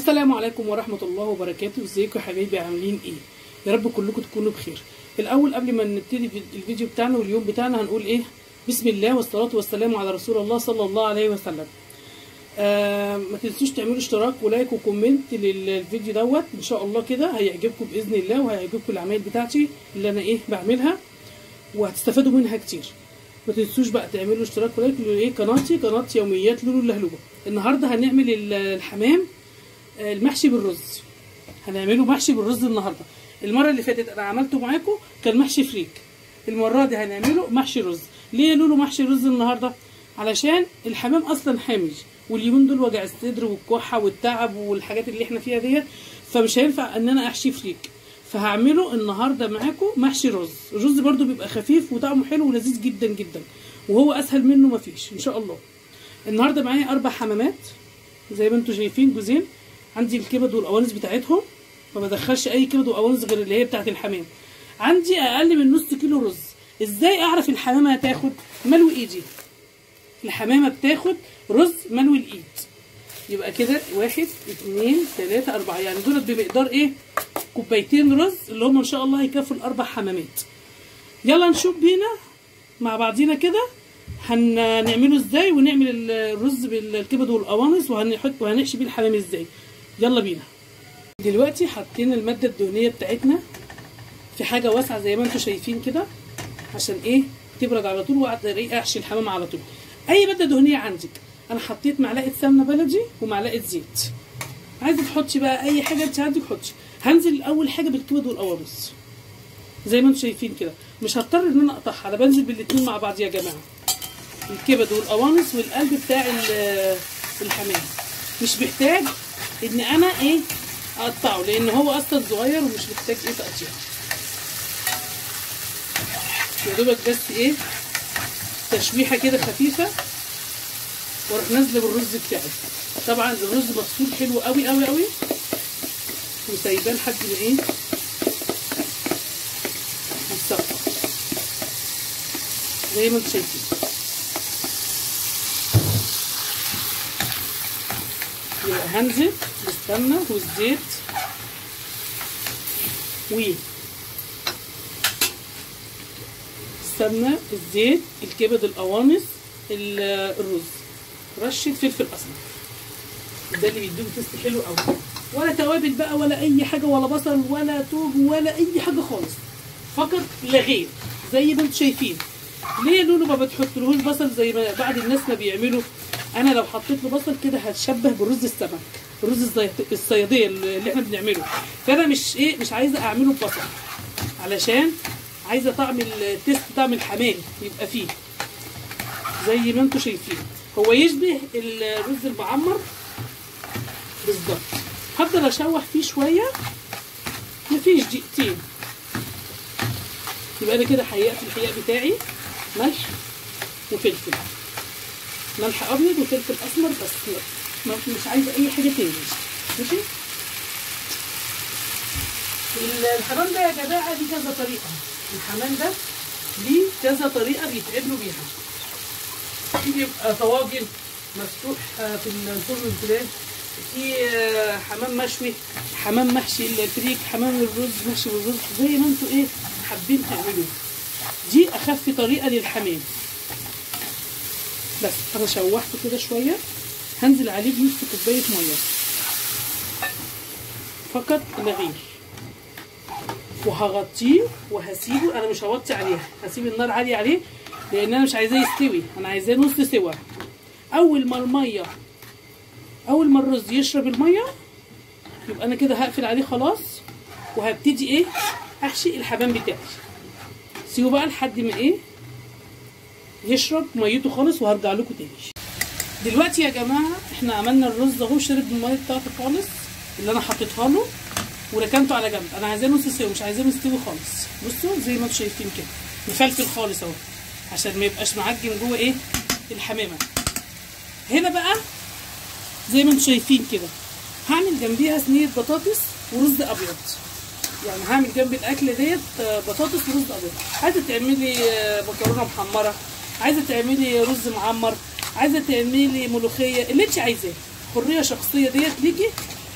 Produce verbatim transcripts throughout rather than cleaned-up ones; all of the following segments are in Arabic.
السلام عليكم ورحمة الله وبركاته. ازيكم يا حبايبي، عاملين ايه؟ يا رب كلكم تكونوا بخير. الاول قبل ما نبتدي الفيديو بتاعنا واليوم بتاعنا هنقول ايه؟ بسم الله والصلاة والسلام على رسول الله صلى الله عليه وسلم. آه ما تنسوش تعملوا اشتراك ولايك وكومنت للفيديو دوت، ان شاء الله كده هيعجبكم باذن الله، وهيعجبكم العمايل بتاعتي اللي انا ايه بعملها وهتستفادوا منها كتير. ما تنسوش بقى تعملوا اشتراك ولايك لايه قناتي، قناه يوميات لولو اللهلوبه. النهارده هنعمل الحمام المحشي بالرز. هنعمله محشي بالرز النهارده. المره اللي فاتت انا عملته معاكم كان محشي فريك، المره دي هنعمله محشي رز. ليه لولو محشي رز النهارده؟ علشان الحمام اصلا حامل، واليومين دول وجع الصدر والكحه والتعب والحاجات اللي احنا فيها ديت، فمش هينفع ان انا احشي فريك، فهعمله النهارده معاكم محشي رز. الرز برده بيبقى خفيف وطعمه حلو ولذيذ جدا جدا، وهو اسهل منه مفيش ان شاء الله. النهارده معايا اربع حمامات زي ما انتم شايفين، جوزين. عندي الكبد والقوانص بتاعتهم، ما بدخلش اي كبد وقوانص غير اللي هي بتاعت الحمام. عندي اقل من نص كيلو رز. ازاي اعرف الحمامه هتاخد؟ ملو ايدي. الحمامه بتاخد رز ملو الايد. يبقى كده واحد اتنين تلاته اربعه، يعني دولت بمقدار ايه؟ كوبايتين رز، اللي هم ان شاء الله هيكفوا الاربع حمامات. يلا نشوف بينا مع بعضينا كده هنعمله ازاي، ونعمل الرز بالكبد والقوانص، وهنحط وهنحشي بيه الحمام ازاي. يلا بينا. دلوقتي حطينا الماده الدهنيه بتاعتنا في حاجه واسعه زي ما انتم شايفين كده، عشان ايه؟ تبرد على طول واقدر ايه احشي الحمام على طول. اي ماده دهنيه عندك. انا حطيت معلقه سمنه بلدي ومعلقه زيت. عايزه تحطي بقى اي حاجه انت عندك حطي. هنزل اول حاجه بالكبد والقوانص زي ما انتم شايفين كده. مش هضطر ان انا اقطعها، انا بنزل بالاثنين مع بعض يا جماعه. الكبد والقوانص والقلب بتاع الحمام مش محتاج ان انا ايه اقطعه، لان هو اصلا صغير ومش محتاج ايه تقطيع. يا دوبك بس ايه تشويحه كده خفيفه، واروح نازله بالرز بتاعي. طبعا الرز مغسول حلو قوي قوي قوي، وسايباه لحد ما ايه يتصفى زي ما انتم شايفين. يبقى هنزل بالسمنه والزيت و السمنه الزيت الكبد القوانص الرز، رشه فلفل اسمر، ده اللي بيديله تيست حلو قوي. ولا توابل بقى ولا اي حاجه، ولا بصل ولا توم ولا اي حاجه خالص، فقط لا غير زي ما انتم شايفين. ليه لولو ما بتحطلهوش بصل زي ما بعض الناس ما بيعملوا؟ انا لو حطيت له بصل كده هتشبه بالرز السمك، الرز الصياديه اللي احنا بنعمله. فانا مش ايه مش عايزه اعمله ببصل، علشان عايزه طعم التيست، طعم الحمام يبقى فيه زي ما انتم شايفين. هو يشبه الرز المعمر بالظبط. هفضل اشوح فيه شويه، مفيش دقيقتين. يبقى انا كده حققت الحقيق بتاعي. ملح وفلفل، ملح ابيض وفلفل اسمر بس، مش عايزه اي حاجه تاني. ماشي. الحمام ده يا جماعه ليه كذا طريقه. الحمام ده ليه كذا طريقه بيتعملوا بيها. في بيبقى طواجن مفتوح في الفرن الفلاني، في حمام مشوي، حمام محشي الفريك، حمام الرز محشي بالرز، زي ما انتوا ايه حابين تعملوا. دي اخف طريقه للحمام. بس انا شوحته كده شويه، هنزل عليه بنص كوبايه ميه فقط لا غير، وهغطيه وهسيبه. انا مش هوطي عليه، هسيب النار عاليه عليه لان انا مش عايزاه يستوي، انا عايزاه نص سوا. اول ما الميه اول ما الرز يشرب الميه يبقى انا كده هقفل عليه خلاص، وهبتدي ايه احشي الحمام بتاعي. سيبه بقى لحد ما ايه يشرب ميته خالص، وهرجع لكم تاني. دلوقتي يا جماعه احنا عملنا الرز اهو، شرب الميه بتاعته خالص اللي انا حطيتها له، وركنته على جنب. انا عايزاه نص سوا، مش عايزاه مستوي خالص. بصوا زي ما انتم شايفين كده مفلفل خالص اهو، عشان ما يبقاش معجن جوه ايه الحمامه. هنا بقى زي ما انتم شايفين كده هعمل جنبيها صينيه بطاطس ورز ابيض. يعني هعمل جنب الاكل ديت بطاطس ورز ابيض. عايزه تعملي مكرونه محمره، عايزه تعملي رز معمر، عايزه تعملي ملوخيه، اللي انت عايزاه. حريه شخصيه ديت ليكي،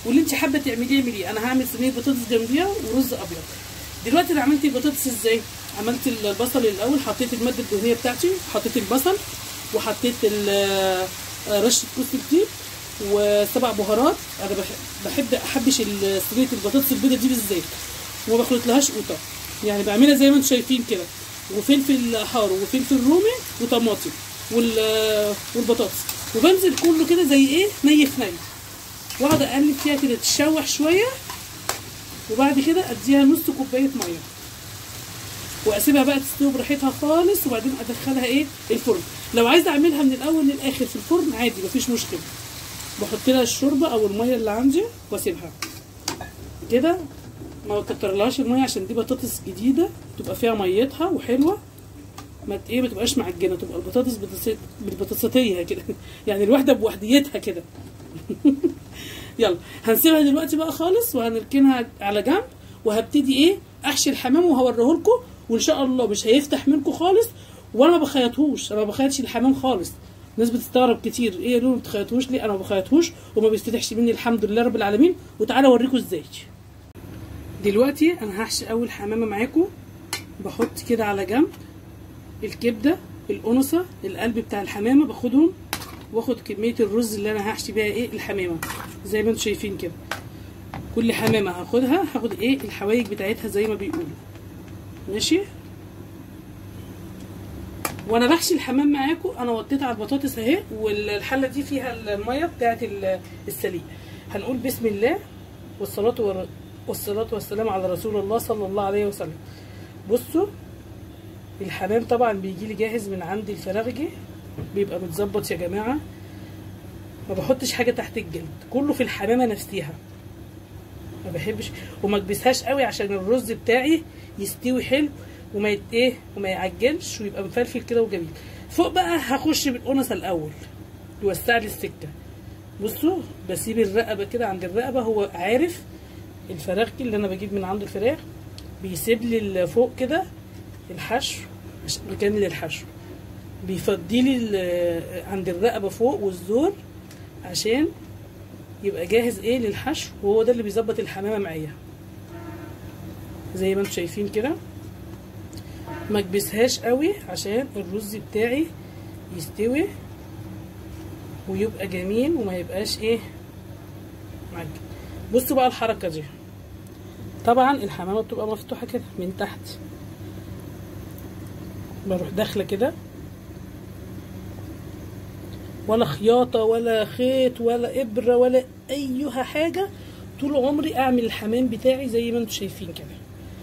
واللي انت حابه تعمليه اعمليه. انا هعمل صينيه بطاطس جنبيها ورز ابيض. دلوقتي انا عملت البطاطس ازاي؟ عملت البصل الاول، حطيت الماده الدهنيه بتاعتي، حطيت البصل وحطيت رشه كوس الطيب وسبع بهارات. انا بحب احبش صينيه البطاطس البيضه دي بالزيت وما بخلطلهاش قوطه، يعني بعملها زي ما انتم شايفين كده، وفلفل حار وفلفل رومي وطماطم والبطاطس، وبنزل كله كده زي ايه ني في ني، واقعد اقلب فيها كده تتشوح شويه، وبعد كده اديها نص كوبايه ميه واسيبها بقى تستوي براحتها خالص، وبعدين ادخلها ايه الفرن. لو عايزه اعملها من الاول للاخر في الفرن عادي مفيش مشكله، بحط لها الشوربه او الميه اللي عندي واسيبها كده، ما بكترلهاش الميه عشان دي بطاطس جديده تبقى فيها ميتها وحلوه، ما ايه ما تبقاش معجنه، تبقى البطاطس بالبطاطساتيه كده يعني الواحده بوحديتها كده. يلا هنسيبها دلوقتي بقى خالص وهنركنها على جنب، وهبتدي ايه احشي الحمام وهوريه لكم، وان شاء الله مش هيفتح منكم خالص، وانا ما بخيطهوش، انا ما بخيطش الحمام خالص. الناس بتستغرب كتير ايه ليه ما بتخيطهوش ليه؟ انا ما بخيطهوش وما بيفتحش مني الحمد لله رب العالمين. وتعالى اوريكم ازاي. دلوقتي انا هحشي اول حمامه معاكم، بحط كده على جنب الكبده، القنصه، القلب بتاع الحمامه باخدهم، واخد كميه الرز اللي انا هحشي بيها ايه الحمامه زي ما انتم شايفين كده. كل حمامه هاخدها هاخد ايه الحوايج بتاعتها زي ما بيقولوا، ماشي. وانا بحشي الحمام معاكم انا وطيت على البطاطس اهي، والحله دي فيها الميه بتاعت السليق. هنقول بسم الله والصلاه والصلاه والسلام على رسول الله صلى الله عليه وسلم. بصوا الحمام طبعا بيجي لي جاهز من عند الفراخجي، بيبقى متظبط يا جماعه، ما بحطش حاجه تحت الجلد، كله في الحمامه نفسها، ما بحبش وما اكبسهاش قوي عشان الرز بتاعي يستوي حلو وما يت ايه وما يعجنش ويبقى مفلفل كده وجميل. فوق بقى هخش بالقنصه الاول يوسع لي السكه. بصوا بسيب الرقبه كده عند الرقبه، هو عارف الفراخجي اللي انا بجيب من عنده الفراخ بيسيب لي فوق كده الحشو، مكان للحشو بيفضي لي عند الرقبه فوق والزور عشان يبقى جاهز ايه للحشو، وهو ده اللي بيظبط الحمامه معايا زي ما انتم شايفين كده. ما اكبسهاش قوي عشان الرز بتاعي يستوي ويبقى جميل وما يبقاش ايه معجن. بصوا بقى الحركه دي، طبعا الحمامه بتبقى مفتوحه كده من تحت، بروح داخله كده، ولا خياطه ولا خيط ولا ابره ولا ايها حاجه، طول عمري اعمل الحمام بتاعي زي ما انتم شايفين كده.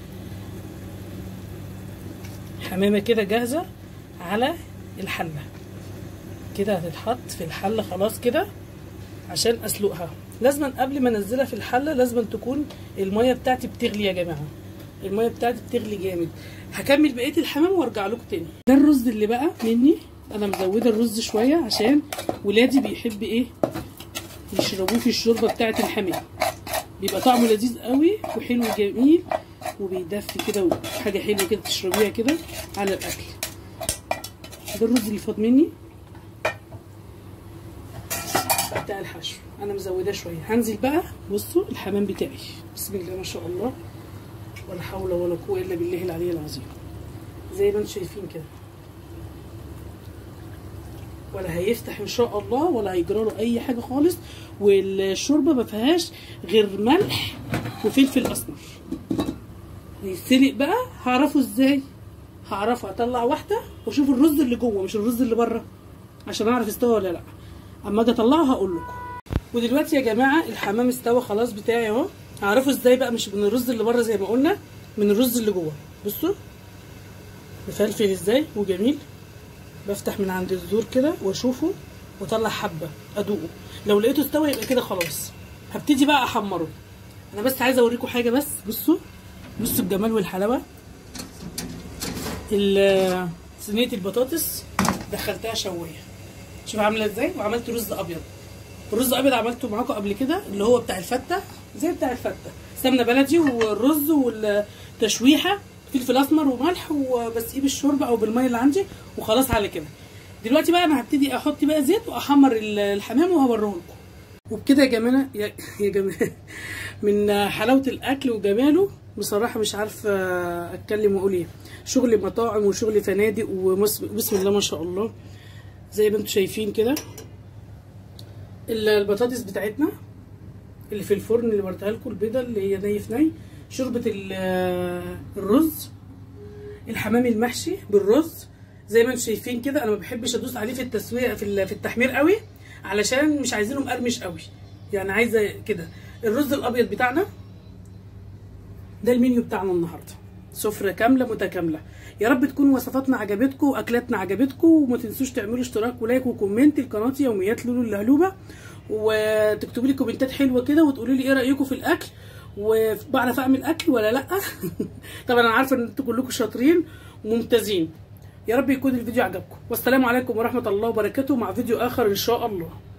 حمامه كده جاهزه على الحله كده، هتتحط في الحله خلاص كده عشان اسلقها. لازما قبل ما انزلها في الحله لازما تكون الميه بتاعتي بتغلي يا جماعه، الميه بتاعتي بتغلي جامد. هكمل بقيه الحمام وارجع لكم تاني. ده الرز اللي بقى مني، انا مزوده الرز شويه عشان ولادي بيحب ايه يشربوه في الشوربه بتاعه الحمام، بيبقى طعمه لذيذ قوي وحلو جميل وبيدفي كده وحاجه حلوه كده تشربيها كده على الاكل. ده الرز اللي فاض مني بتاع الحشو، انا مزوده شويه. هنزل بقى، بصوا الحمام بتاعي بسم الله ما شاء الله ولا حول ولا قوه الا بالله العلي العظيم، زي ما انتم شايفين كده، ولا هيفتح ان شاء الله ولا هيجرى له اي حاجه خالص. والشوربه ما فيهاش غير ملح وفلفل اسمر. هيتسلق بقى، هعرفه ازاي؟ هعرفه اطلع واحده واشوف الرز اللي جوه مش الرز اللي بره عشان اعرف استوى ولا لا. اما اجي اطلعه هقول لكم. ودلوقتي يا جماعه الحمام استوى خلاص بتاعي اهو. هعرفه ازاي بقى؟ مش من الرز اللي بره زي ما قلنا، من الرز اللي جوه. بصوا مفلفل ازاي وجميل. بفتح من عند الزور كده واشوفه واطلع حبه ادوقه، لو لقيته استوى يبقى كده خلاص. هبتدي بقى احمره. انا بس عايزه اوريكم حاجه بس. بصوا بصوا الجمال والحلاوه. صينيه البطاطس دخلتها شوايه، شوف عامله ازاي. وعملت رز ابيض. الرز الابيض عملته معاكم قبل كده اللي هو بتاع الفته، زي بتاع الفته، سمنه بلدي والرز والتشويحه فلفل اسمر وملح، وبسقيه بالشوربه او بالميه اللي عندي وخلاص على كده. دلوقتي بقى انا هبتدي احط بقى زيت واحمر الحمام وهوريه لكم. وبكده يا جماعه يا يا جماعه من حلاوه الاكل وجماله بصراحه مش عارفه اتكلم واقول ايه. شغل مطاعم وشغل فنادق وبسم الله ما شاء الله. زي ما انتم شايفين كده البطاطس بتاعتنا اللي في الفرن اللي وريتها لكم، البيضه اللي هي ني في ني، شوربه الرز، الحمام المحشي بالرز زي ما انتم شايفين كده. انا ما بحبش ادوس عليه في التسويه في في التحمير قوي علشان مش عايزينه مقرمش قوي، يعني عايزه كده. الرز الابيض بتاعنا ده المنيو بتاعنا النهارده، سفره كامله متكامله. يا رب تكون وصفاتنا عجبتكم واكلاتنا عجبتكم، وما تنسوش تعملوا اشتراك ولايك وكومنت لقناتي يوميات لولو اللهلوبه، وتكتبوا لي كومنتات حلوه كده وتقولوا لي ايه رايكم في الاكل وبعرف اعمل اكل ولا لا. طبعا انا عارفه ان انتوا كلكم شاطرين وممتازين. يا رب يكون الفيديو عجبكم، والسلام عليكم ورحمه الله وبركاته، مع فيديو اخر ان شاء الله.